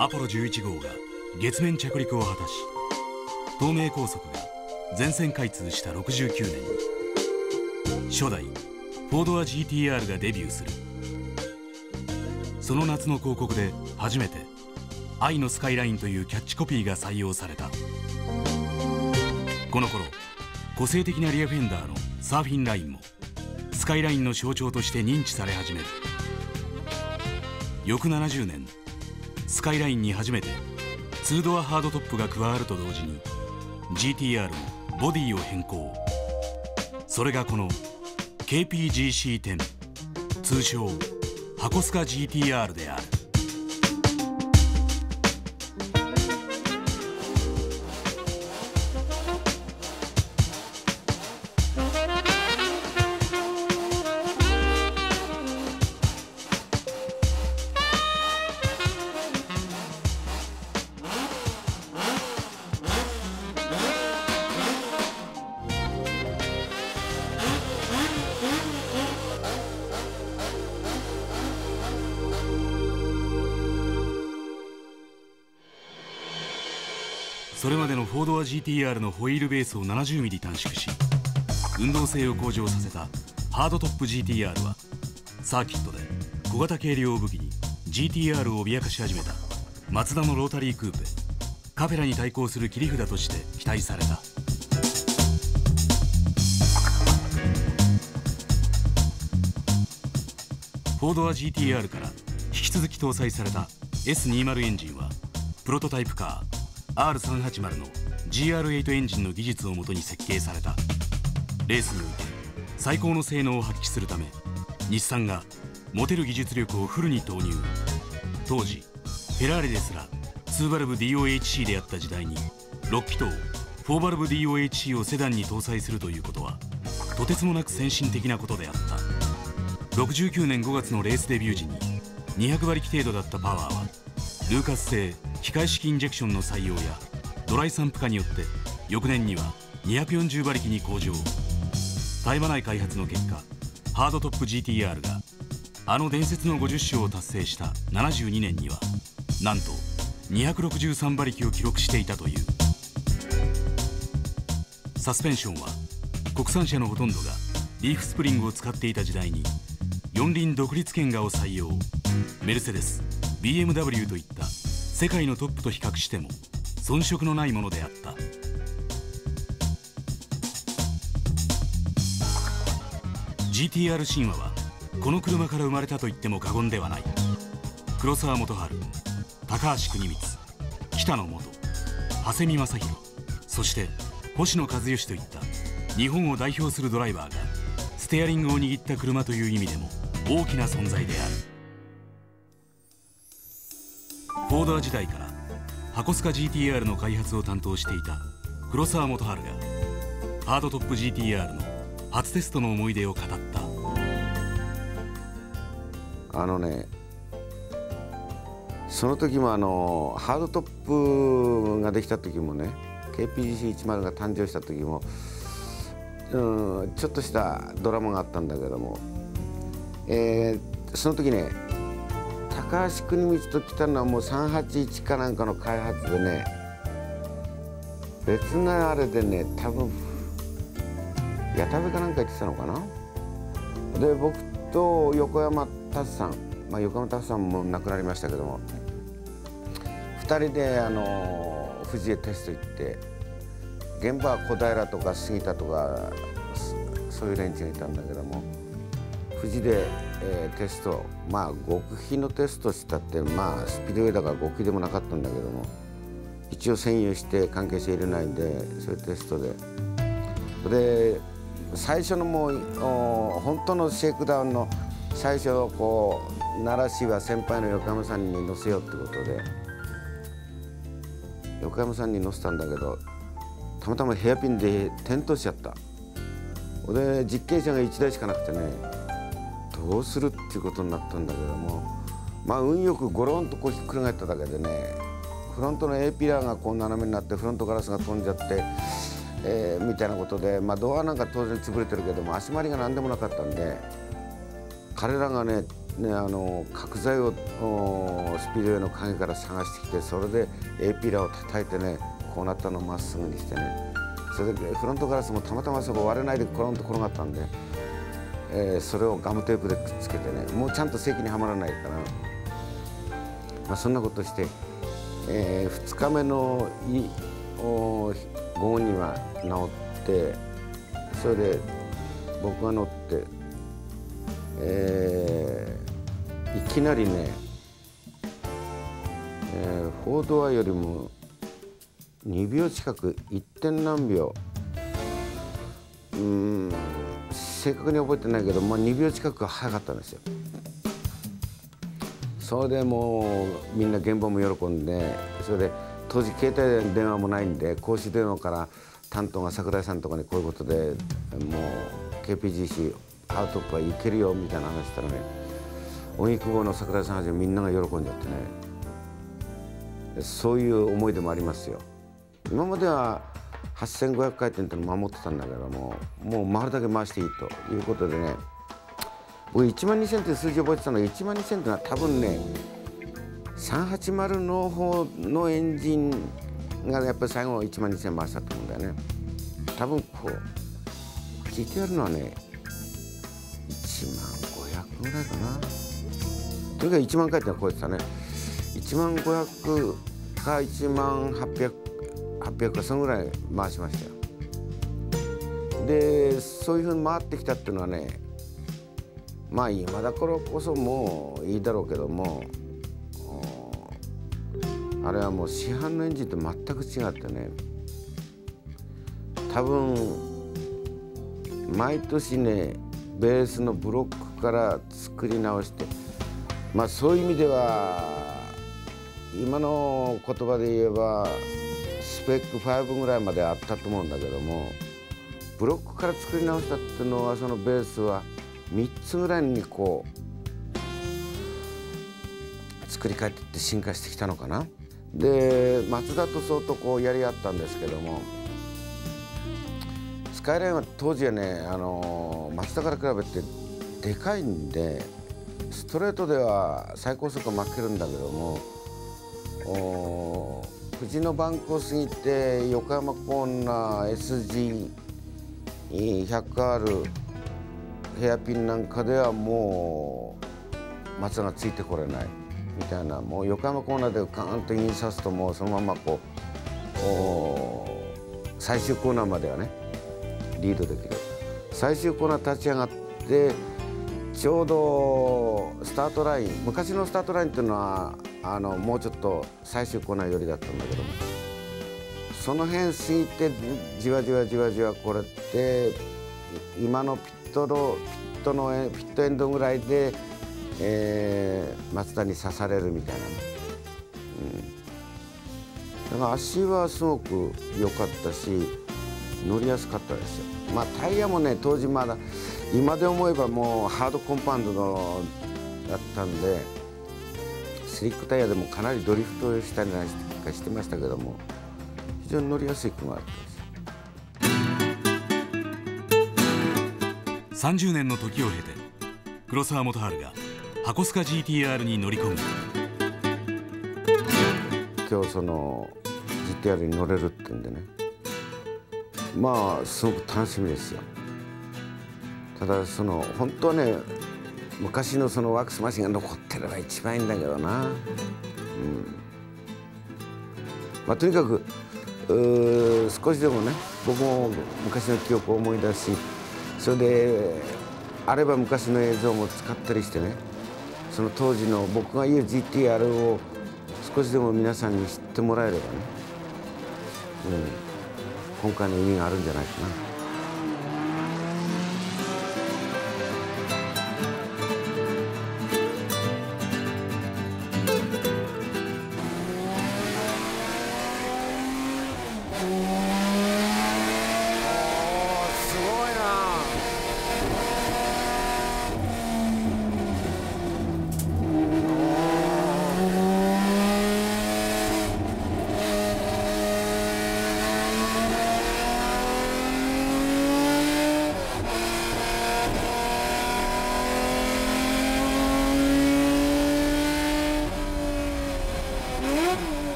アポロ11号が月面着陸を果たし、東名高速が全線開通した69年に初代フォードア GTR がデビューする。その夏の広告で初めて愛のスカイラインというキャッチコピーが採用された。この頃個性的なリアフェンダーのサーフィンラインもスカイラインの象徴として認知され始める。翌70年スカイラインに初めて2ドアハードトップが加わると同時に GTR もボディを変更。それがこの KPGC10 通称箱スカ GTR である。それまでのフォードア GTR のホイールベースを 70mm 短縮し運動性を向上させたハードトップ GTR はサーキットで小型軽量を武器に GTR を脅かし始めたマツダのロータリークーペカフェラに対抗する切り札として期待された。フォードア GTR から引き続き搭載された S20 エンジンはプロトタイプカーR380 の GR8 エンジンの技術をもとに設計された。レースにおいて最高の性能を発揮するため日産が持てる技術力をフルに投入。当時フェラーリですら2バルブ DOHC であった時代に6気筒4バルブ DOHC をセダンに搭載するということはとてつもなく先進的なことであった。69年5月のレースデビュー時に200馬力程度だったパワーはルーカス製機械式インジェクションの採用やドライ散布化によって翌年には240馬力に向上。絶え間ない開発の結果ハードトップ GTR があの伝説の50勝を達成した72年にはなんと263馬力を記録していたという。サスペンションは国産車のほとんどがリーフスプリングを使っていた時代に四輪独立懸架を採用。メルセデス BMW といった世界のトップと比較しても遜色のないものであった。GTR 神話はこの車から生まれたと言っても過言ではない。黒澤元春、高橋邦光、北野元、長谷見正弘、そして星野一義といった日本を代表するドライバーがステアリングを握った車という意味でも大きな存在である。フォードア時代から箱スカ GTR の開発を担当していた黒澤元春がハードトップ GTR の初テストの思い出を語った。 その時もハードトップができた時もね KPGC10 が誕生した時もちょっとしたドラマがあったんだけども、その時ね高橋邦光と来たのはもう381かなんかの開発でね別なあれでね多分矢田部かなんか言ってたのかな。で僕と横山達さん、横山達さんも亡くなりましたけども2人で富士へテスト行って現場は小平とか杉田とかそういう連中がいたんだけども富士で、テスト極秘のテストしたってスピードウェイだから極秘でもなかったんだけども一応占有して関係者入れないんでそういうテストで最初のもう本当のシェイクダウンの最初こう奈良市は先輩の横山さんに乗せようってことで横山さんに乗せたんだけどたまたまヘアピンで転倒しちゃった。で実験者が1台しかなくてねどうするっていうことになったんだけども運よくゴロンとこうひっくり返っただけでねフロントの A ピラーがこう斜めになってフロントガラスが飛んじゃって、みたいなことでドアなんか当然潰れてるけども足回りが何でもなかったんで彼らがねね、角材をスピードウェイの陰から探してきて、それで A ピラーを叩いてね、こうなったのをまっすぐにしてね、それでフロントガラスもたまたまそこ割れないでコロンと転がったんで、それをガムテープでくっつけてね、もうちゃんと正規にはまらないから、まあ、そんなことして、2日目の午後には治って、それで僕が乗って、いきなりね、フォードアよりも2秒近く 1. 点何秒、正確に覚えてないけど、まあ、2秒近く早かったんですよ。それでもうみんな現場も喜んで、それで当時携帯電話もないんで、公衆電話から担当が桜井さんとかにこういうことでもう KPGC アウトプは行けるよみたいな話したらね、荻窪の桜井さんはじめみんなが喜んじゃってね、そういう思い出もありますよ。今までは8500回転っていうのを守ってたんだけども、もう回るだけ回していいということでね、僕1万2000っていう数字を覚えてたのが、1万2000っていうのは多分ね、380の方のエンジンがやっぱり最後1万2000回したと思うんだよね。多分こうGTRのはね、1万500ぐらいかな。とにかく1万回転は超えてたね。1万500か1万800かそのぐらい回しましたよ。でそういうふうに回ってきたっていうのはね、まあ今だからこそもういいだろうけども、あれはもう市販のエンジンと全く違ってね、多分毎年ねベースのブロックから作り直して、まあそういう意味では今の言葉で言えばスペック5ぐらいまであったと思うんだけども、ブロックから作り直したっていうのは、そのベースは3つぐらいにこう作り変えていって進化してきたのかな。でマツダと相当こうやり合ったんですけども、スカイラインは当時はね、マツダから比べてでかいんで、ストレートでは最高速は負けるんだけども、富士のバンクを過ぎて横山コーナー SG100R ヘアピンなんかではもう松がついてこれないみたいな、もう横山コーナーでガーンとイン刺すともうそのままこう最終コーナーまではねリードできる。最終コーナー立ち上がってちょうどスタートライン、昔のスタートラインっていうのはもうちょっと最終コーナー寄りだったんだけども、その辺過ぎてじわじわじわじわこれって今のピットエンドぐらいで、松田に刺されるみたいなね、だから足はすごく良かったし乗りやすかったですよ。まあタイヤもね当時まだ今で思えばもうハードコンパウンドのだったんで、スリックタイヤでもかなりドリフトしたりなんかしてましたけども、非常に乗りやすい車だったです。 30年の時を経て黒澤元春が箱スカ GTR に乗り込む。 今日その GTR に乗れるってんでね、まあすごく楽しみですよ。ただその本当はね昔のそのワックスマシンが残ってれば一番いいんだけどな、まあ、とにかく少しでもね僕も昔の記憶を思い出し、それであれば昔の映像も使ったりしてね、その当時の僕が言う GTR を少しでも皆さんに知ってもらえればね、今回の意味があるんじゃないかな。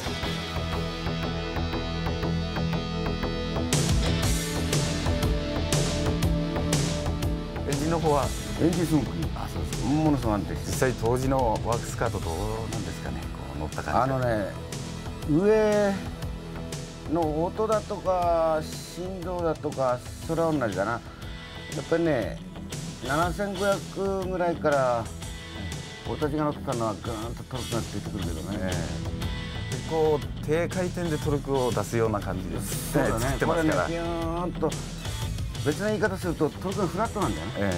エンジンの方はエンジンすごくいい。 あ、そうです。 ものすごく安定して実際当時のワークスカートどうなんですかね、こう乗った感じ。 上の音だとか振動だとかそれは同じだな。やっぱりね7500ぐらいから俺たちが乗ってたのはグーンとトルクがついてくるけどね、 結構低回転でトルクを出すような感じですね。 そうだね、 作ってますから。 これねピューンと別な言い方するとトルクがフラットなんだよね。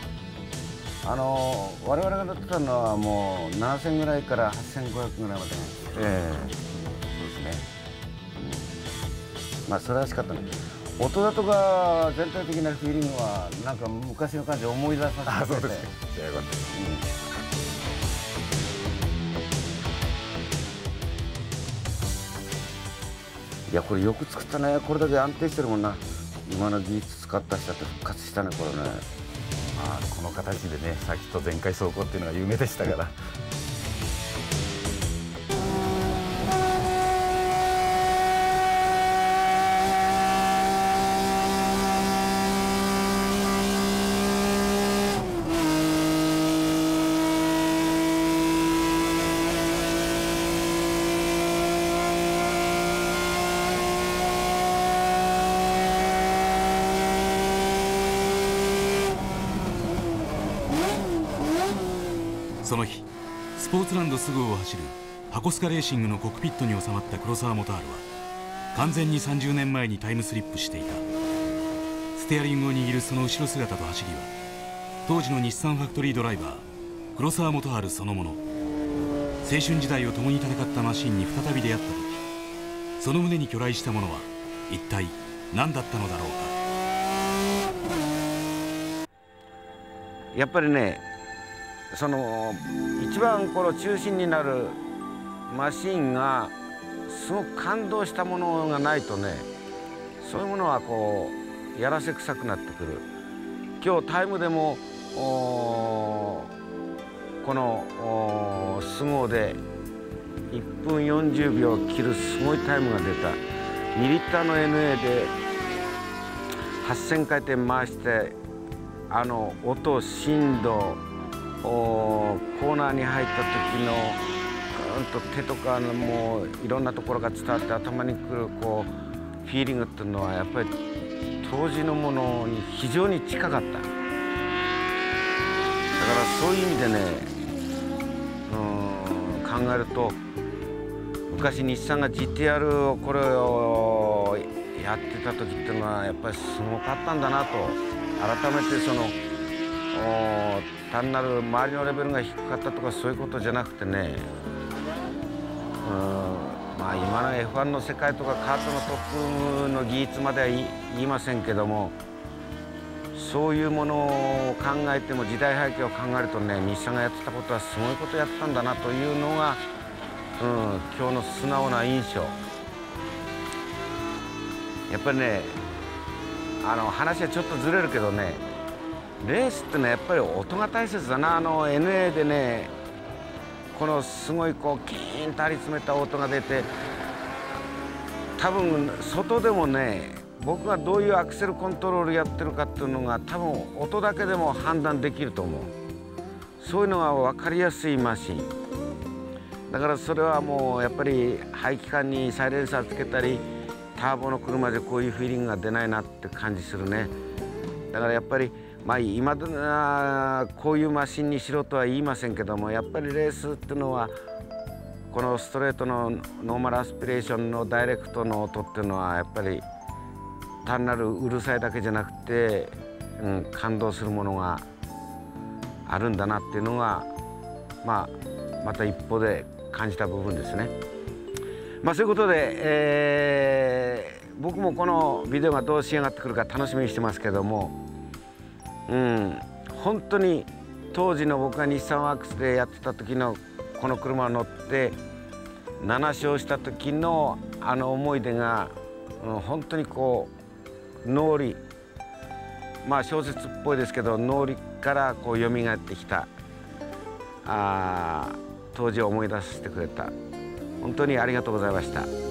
我々が乗ってたのはもう7000ぐらいから8500ぐらいまでね。 そうですね。 まあそれはしかったね。音だとか全体的なフィーリングはなんか昔の感じを思い出させてくれて。 あ、そうですね。じゃあよかったです。 いやこれよく作ったね。これだけ安定してるもんな。今の技術使った人って復活したねこれね。 まあこの形でね、さっきと全開走行っていうのが有名でしたから。 その日スポーツランドすぐを走る箱スカレーシングのコックピットに収まった黒沢元春は完全に30年前にタイムスリップしていた。ステアリングを握るその後ろ姿と走りは当時の日産ファクトリードライバー黒沢元春そのもの。青春時代を共に戦ったマシンに再び出会った時、その胸に去来したものは一体何だったのだろうか。やっぱりねその一番この中心になるマシンがすごく感動したものがないとね、そういうものはこうやらせ臭くなってくる。今日タイムでもこのスゴーで1分40秒を切るすごいタイムが出た。2リッターの NA で8000回転回して音振動コーナーに入った時の手とかのもういろんなところが伝わって頭にくるこうフィーリングっていうのはやっぱり当時のものに非常に近かった。だからそういう意味でね考えると昔日産が GTR をこれをやってた時っていうのはやっぱりすごかったんだなと改めてその単なる周りのレベルが低かったとかそういうことじゃなくてね、まあ今の F1 の世界とかカートのトップの技術までは言いませんけども、そういうものを考えても時代背景を考えるとね、日産がやってたことはすごいことやったんだなというのが、今日の素直な印象。やっぱりね話はちょっとずれるけどね、レースってのはやっぱり音が大切だな。NA でねこのすごいこうキーンと張り詰めた音が出て、多分外でもね僕がどういうアクセルコントロールやってるかっていうのが多分音だけでも判断できると思う。そういうのが分かりやすいマシンだから、それはもうやっぱり排気管にサイレンサーつけたりターボの車でこういうフィーリングが出ないなって感じするね。だからやっぱり今だこういうマシンにしろとは言いませんけども、やっぱりレースっていうのはこのストレートのノーマルアスピレーションのダイレクトの音っていうのはやっぱり単なるうるさいだけじゃなくて、感動するものがあるんだなっていうのが、また一歩で感じた部分ですね。そういうことで、僕もこのビデオがどう仕上がってくるか楽しみにしてますけども、本当に当時の僕が日産ワークスでやってた時のこの車を乗って7勝した時の思い出が、本当にこう脳裏、小説っぽいですけど脳裏からこう蘇ってきた当時を思い出させてくれた本当にありがとうございました。